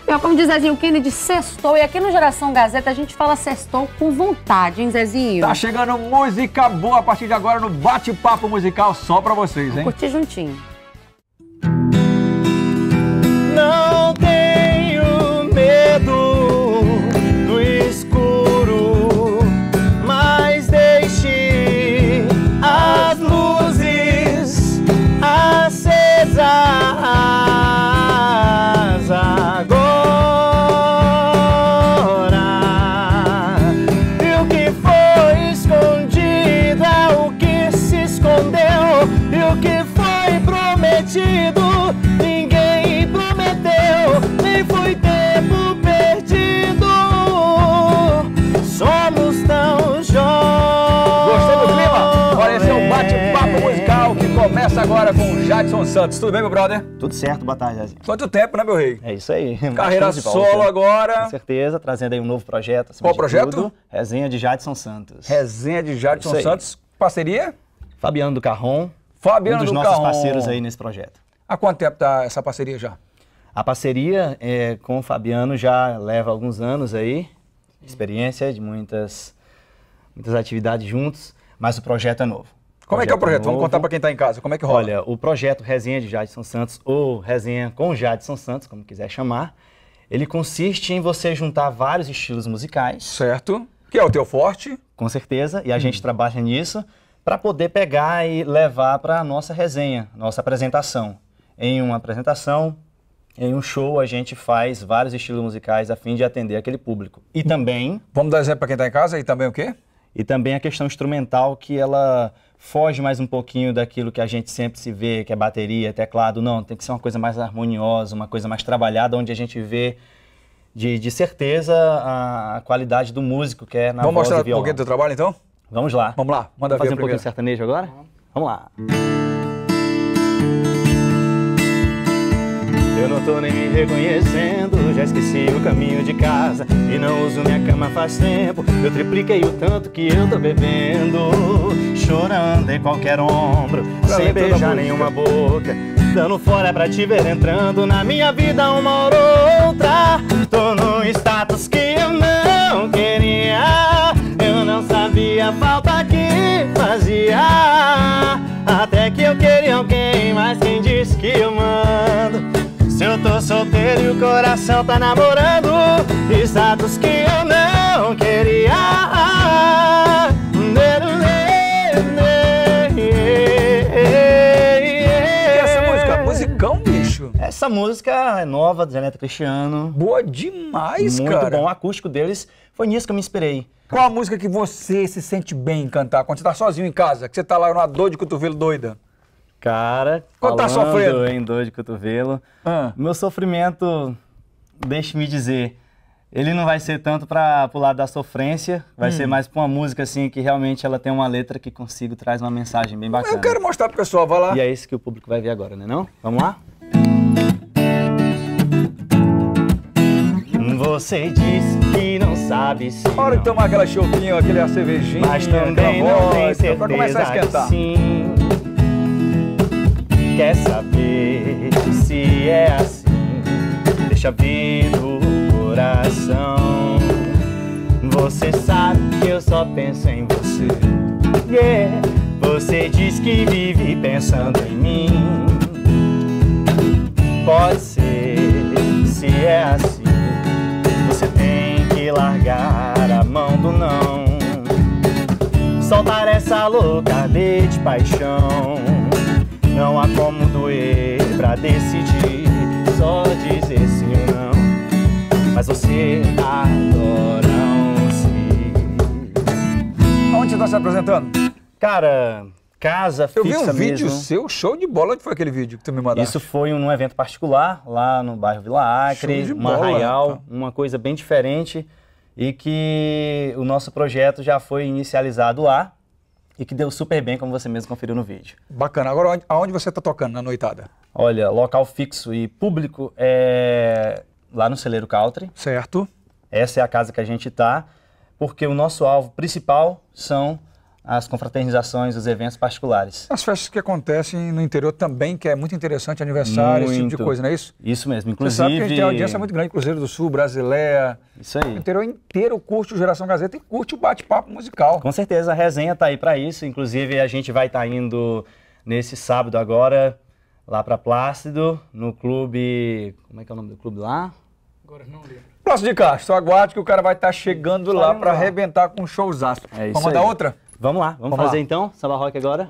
E, ó, como diz Zezinho Kennedy, sextou. E aqui no Geração Gazeta a gente fala sextou com vontade, hein, Zezinho? Tá chegando música boa a partir de agora no Bate-Papo Musical só pra vocês, hein? Curtir juntinho. Não tenho medo do escuro, mas deixe as luzes acesas agora. E o que foi escondido é o que se escondeu, e o que foi prometido ninguém prometeu, nem foi tempo perdido. Somos tão jovens. Gostou do clima? Olha, esse é o Bate-Papo Musical que começa agora com o Jadson Santos. Tudo bem, meu brother? Tudo certo, boa tarde, Zezinho. Quanto tempo, né, meu rei? É isso aí. Carreira Estamos de volta. solo agora. Com certeza, trazendo aí um novo projeto. Qual projeto? Tudo. Resenha de Jadson Santos. Resenha de Jadson Isso aí. Santos. Parceria? Fabiano do Carrom, Fabiano um dos do nossos Carrom. parceiros aí nesse projeto. Há quanto tempo tá essa parceria já? A parceria com o Fabiano já leva alguns anos aí, experiência de muitas atividades juntos, mas o projeto é novo. Como é que é o projeto? Vamos novo. contar pra quem tá em casa. Como é que rola? Olha, o projeto Resenha de Jadson Santos, ou Resenha com Jadson Santos, como quiser chamar, ele consiste em você juntar vários estilos musicais, Certo. Que é o teu forte. com certeza, e a gente trabalha nisso para poder pegar e levar para a nossa resenha, nossa apresentação. Em uma apresentação, em um show, a gente faz vários estilos musicais a fim de atender aquele público. E também Vamos dar exemplo pra quem tá em casa e também o quê? a questão instrumental, que ela foge mais um pouquinho daquilo que a gente sempre se vê, que é bateria, teclado. Não, tem que ser uma coisa mais harmoniosa, uma coisa mais trabalhada, onde a gente vê de certeza a qualidade do músico, que é na Vamos voz mostrar e um violão. pouquinho do teu trabalho, então? Vamos lá. Vamos lá, manda Vamos fazer ver um pouquinho de primeiro. sertanejo agora? Vamos lá. Eu não tô nem me reconhecendo, já esqueci o caminho de casa e não uso minha cama faz tempo. Eu tripliquei o tanto que eu tô bebendo, chorando em qualquer ombro, sem letra da beijar música. nenhuma boca, dando fora pra te ver entrando na minha vida uma hora ou outra. Tô num status que eu não queria, eu não sabia a falta que fazia, até que eu queria alguém, mas quem disse que eu mando? Se eu tô solteiro e o coração tá namorando, status que eu não queria. E essa música? Musicão, bicho. Essa música é nova, do Zé Neto Cristiano. Boa demais, Muito cara. bom, o acústico deles foi nisso que eu me inspirei. Qual a música que você se sente bem em cantar? Quando você tá sozinho em casa, que você tá lá numa dor de cotovelo doida. Cara, Quando tá falando sofrendo? em dor de cotovelo, Ah. meu sofrimento, deixe-me dizer, ele não vai ser tanto para o lado da sofrência, vai ser mais pra uma música assim que realmente ela tem uma letra que consigo traz uma mensagem bem bacana. Eu quero mostrar pro pessoal, vai lá. E é isso que o público vai ver agora, né não? Vamos lá? Você disse que não sabe se Hora de não, tomar aquela chopinha, aquela cervejinha, mas também aquela não tem vodka, pra começar a certeza que esquentar. sim. Quer saber se é assim? Deixa vir no coração. Você sabe que eu só penso em você. Yeah. Você diz que vive pensando em mim. Pode ser, se é assim, você tem que largar a mão do não. Soltar essa louca de paixão. Não há como doer pra decidir, só dizer sim ou não. Mas você adora um sim. Onde você tá se apresentando? Cara, casa Eu fixa vi um vídeo mesmo. seu, show de bola. Onde foi aquele vídeo que tu me mandaste? Isso foi num evento particular, lá no bairro Vila Show Acre, de uma bola, arraial, rapaz. uma coisa bem diferente, e que o nosso projeto já foi inicializado lá, e que deu super bem, como você mesmo conferiu no vídeo. Bacana. Agora, aonde você tá tocando na noitada? Olha, local fixo e público é lá no Celeiro Country. Certo. Essa é a casa que a gente tá, porque o nosso alvo principal são as confraternizações, os eventos particulares. As festas que acontecem no interior também, que é muito interessante, aniversário, esse tipo de coisa, não é isso? Isso mesmo, inclusive... Você sabe que a gente tem audiência muito grande, Cruzeiro do Sul, Brasileia. Isso aí. O interior inteiro curte o Geração Gazeta e curte o bate-papo musical. Com certeza, a resenha tá aí para isso. Inclusive, a gente vai estar indo nesse sábado agora, lá para Plácido, no clube... Como é que é o nome do clube lá? Agora não lembro. Plácido de Castro, aguarde que o cara vai estar chegando lá para arrebentar com um showzaço. É isso. Vamos mandar outra? Vamos lá, vamos fazer então, Samba Rock agora.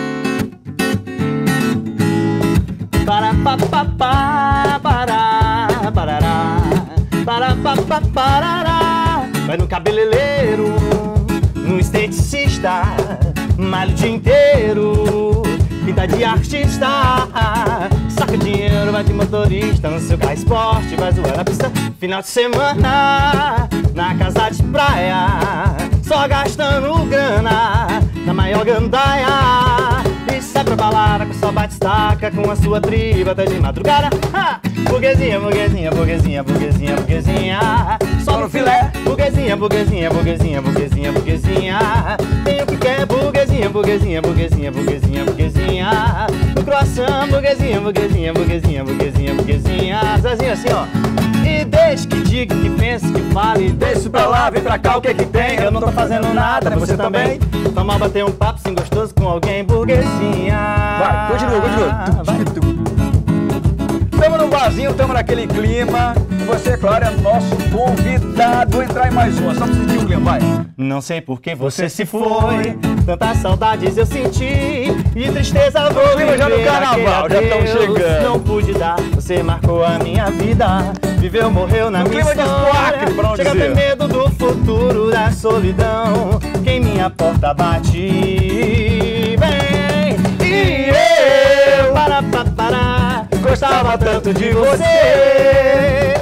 Para pa pa pa pará, parará, para pa pa parará. Vai no cabeleireiro, no esteticista, malha o dia inteiro, pinta de artista, saca dinheiro, vai de motorista, no seu carro esporte, vai zoar na pista. Final de semana, na casa de praia, só gastando grana, na maior gandaia. E sai pra balada com sua batistaca, com a sua tribo até de madrugada. Burguesinha, burguesinha, burguesinha, burguesinha, burguesinha, só no filé. Burguesinha, burguesinha, burguesinha, burguesinha, burguesinha, tem o que quer. Burguesinha, burguesinha, burguesinha, burguesinha, burguesinha, no croissant. Burguesinha, burguesinha, burguesinha, burguesinha, burguesinha, Zezinho assim, ó. E deixe que diga, que pense, que fale, deixa isso pra lá, vem pra cá, o que que tem? Eu não tô fazendo nada, você também. Tá mal bater um papo sim gostoso com alguém, burguesinha. Vai, continua, continua. Estamos no barzinho, estamos naquele clima. E você, claro, é nosso convidado. Entrar em mais uma, só pra sentir o clima, vai. Não sei por que você se foi, tantas saudades eu senti, e tristeza vou viver já no carnaval, já estamos chegando. Não pude dar, você marcou a minha vida, viveu, morreu na minha clima de espoacre, pra não chega a ter medo do futuro, da solidão, que em minha porta bate. Vem, e eu, para, gostava tanto de você.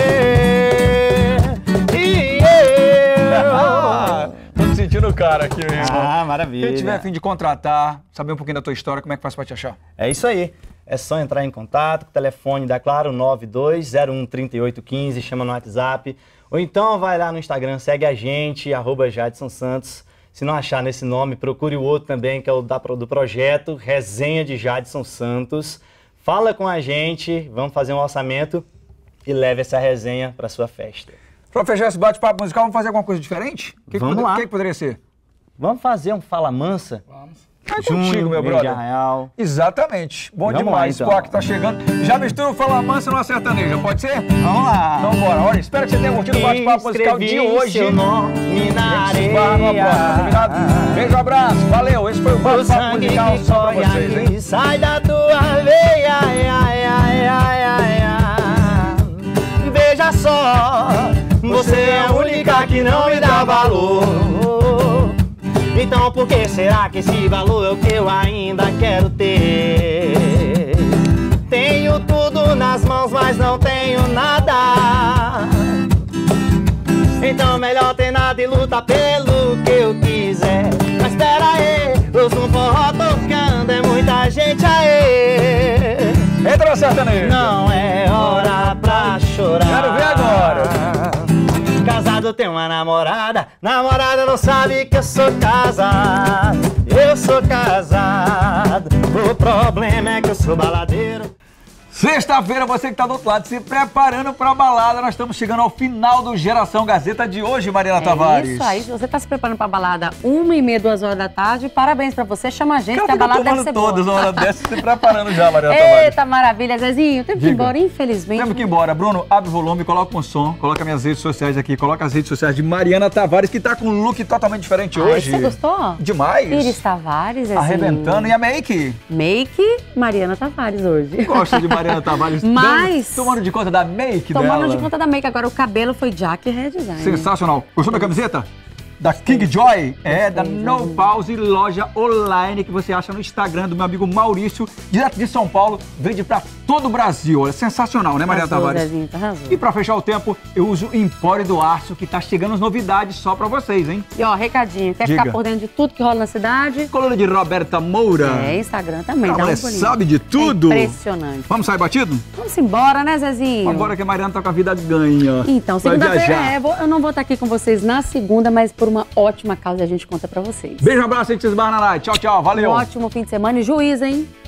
Sentindo o cara aqui mesmo. Maravilha. Quem tiver a fim de contratar, saber um pouquinho da tua história, como é que faz pra te achar? É isso aí. É só entrar em contato com o telefone da Claro, 92013815, chama no WhatsApp. Ou então vai lá no Instagram, segue a gente, @JadisonSantos. Se não achar nesse nome, procure o outro também, que é o do projeto, Resenha de Jadson Santos. Fala com a gente, vamos fazer um orçamento e leve essa resenha para sua festa. Pra fechar esse bate-papo musical, vamos fazer alguma coisa diferente? Vamos lá. O que poderia ser? Vamos fazer um Fala Mansa? Vamos. É contigo, meu brother. Arraial. Exatamente. Bom Vamos demais. lá, então. Spock tá chegando. Já mistura o Fala Mansa numa sertaneja, pode ser? Vamos lá. Então bora. Olha, espero que você tenha curtido o bate-papo musical de hoje. Seu nome na A gente se esbarra numa próxima, combinado? Beijo, abraço. Valeu. Esse foi o bate-papo musical só pra vocês, hein? Sai da tua veia, veja só, você é a única que não me dá valor. Então por que será que esse valor é o que eu ainda quero ter? Tenho tudo nas mãos, mas não tenho nada. Então melhor ter nada e lutar pelo que eu quiser. Mas espera aí, ouço um forró tocando, é muita gente aí. Entra na sertaneja. Não é hora pra chorar. Quero ver agora. Casado tem uma namorada, namorada não sabe que eu sou casado. Eu sou casado, o problema é que eu sou baladeiro. Sexta-feira, você que tá do outro lado se preparando pra balada, nós estamos chegando ao final do Geração Gazeta de hoje, Mariana Tavares. Isso aí, se você tá se preparando pra balada 1h30, 2 horas da tarde, parabéns pra você, chama a gente, que a balada deve ser boa. Todas as horas dessas se preparando já, Mariana Tavares. Eita, maravilha, Zezinho, temos que ir embora, infelizmente. Temos que ir embora. Bruno, abre o volume, coloca um som, coloca minhas redes sociais aqui, coloca as redes sociais de Mariana Tavares, que tá com um look totalmente diferente hoje. Você gostou? Demais. Iris Tavares, Zezinho. Arrebentando. E a make? Make Mariana Tavares hoje. Gosto de Mariana Tavares. Mas... Tomando de conta da make dela. Tomando de conta da make. Agora o cabelo foi Jack Redesign. Sensacional. Gostou da camiseta? Da King Joy? É, da No Pause, loja online que você acha no Instagram do meu amigo Maurício, direto de São Paulo, vende pra todo o Brasil. Olha, sensacional, né, Mariana Tavares? Zezinho, arrasou. E pra fechar o tempo, eu uso Empório do Aço, que tá chegando as novidades só pra vocês, hein? E ó, recadinho, quer Diga. ficar por dentro de tudo que rola na cidade? Coluna de Roberta Moura. É, Instagram também, A dá um mulher pulinho. sabe de tudo. É impressionante. Vamos sair batido? Vamos embora, né, Zezinho? Vamos embora que a Mariana tá com a vida ganha. Então, Vai segunda-feira viajar. eu não vou estar aqui com vocês na segunda, mas por uma ótima causa e a gente conta pra vocês. Beijo, abraço, Etis Barnanai. Tchau, tchau. Valeu. Um ótimo fim de semana e juízo, hein?